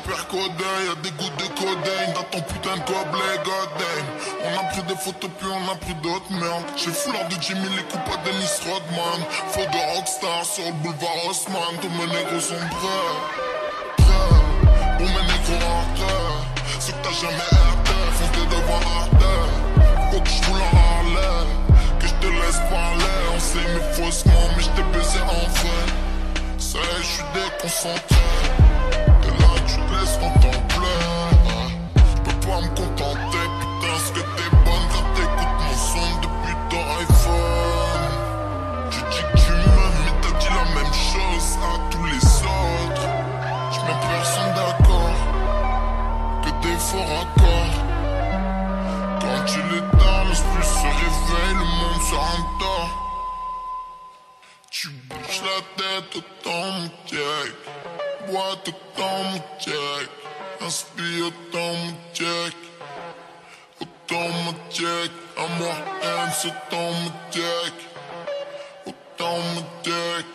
super codé, y'a des gouttes de codeine dans ton putain de gobelet, goddamn. On a pris des photos puis on a pris d'autres merdes. J'ai foulard de Jimmy, les coups à Dennis Rodman. Flow de rockstar sur le boulevard Haussmann. Tous mes négros sont prêts, pour mes négros en terre. Ce que t'as jamais été, fonce devant la terre. Faut que je roule en Harley, que je te laisse parler. On s'est mis faussement, mais je t'ai baisé en vrai. Ça y est, je suis déconcentré. Et là, tu te laisses contempler. J'peux pas me contenter, putain, ce que t'es bonne quand t'écoutes mon son depuis ton iPhone. Tu dis que tu m'aimes, mais t'as dit la même chose à tous les autres. J'mets personne d'accord, que des faux raccords. Quand tu l'éteins, l'esprit se réveille, le monde se endort. Tu bouges la tête autant mon check, bois autant mon check, inspire autant mon check, autant mon check, à moi hands autant mon check, autant mon check.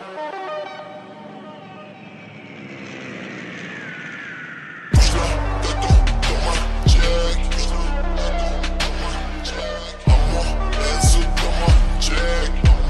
Bouge la tête autant mon check, à moi hands autant mon check.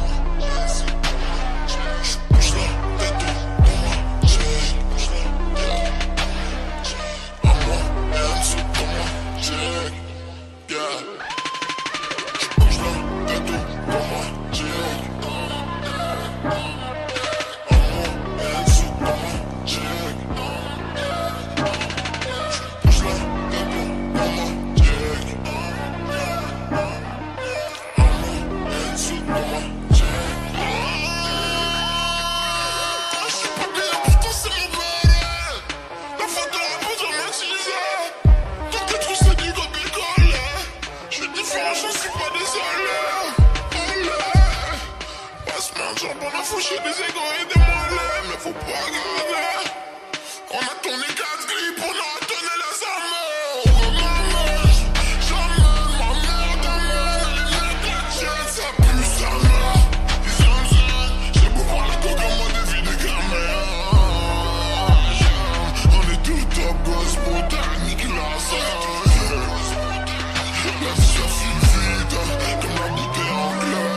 On a fouché des égos et des mollets, mais faut pas regarder. On a tourné 4 clips, on a donné les amours. J'amène ma mère d'amène, les mecs la tienne, ça pue sa mère. Ils aiment, j'ai beau voir la coque à moi des vies de gamins. On est tout top boss, botanique, la la vie ça file vite, comme la bouteille anglaise.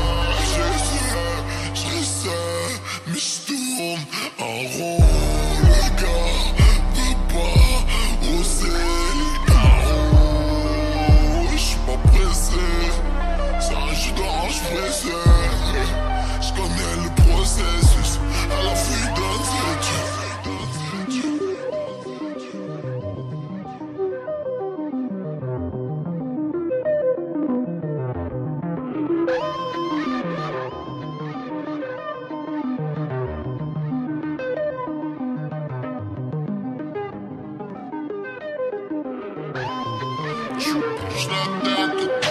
Mais je tourne en rond, le gars veut pas oser les carreaux. J'suis pas pressé, c'est un jus d'orange pressé. J'connais le processus, à la fouille d'un tête. Tu bouges la tête.